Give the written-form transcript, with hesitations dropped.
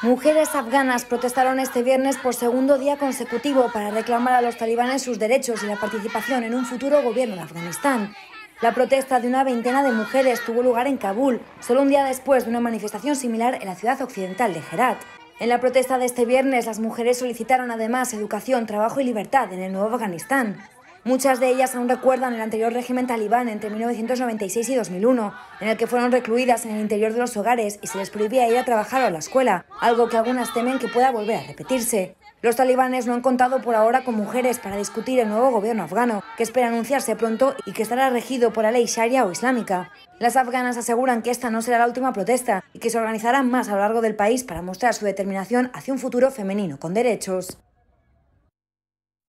Mujeres afganas protestaron este viernes por segundo día consecutivo para reclamar a los talibanes sus derechos y la participación en un futuro gobierno de Afganistán. La protesta de una veintena de mujeres tuvo lugar en Kabul, solo un día después de una manifestación similar en la ciudad occidental de Herat. En la protesta de este viernes, las mujeres solicitaron además educación, trabajo y libertad en el nuevo Afganistán. Muchas de ellas aún recuerdan el anterior régimen talibán entre 1996 y 2001, en el que fueron recluidas en el interior de los hogares y se les prohibía ir a trabajar o a la escuela, algo que algunas temen que pueda volver a repetirse. Los talibanes no han contado por ahora con mujeres para discutir el nuevo gobierno afgano, que espera anunciarse pronto y que estará regido por la ley sharia o islámica. Las afganas aseguran que esta no será la última protesta y que se organizarán más a lo largo del país para mostrar su determinación hacia un futuro femenino con derechos.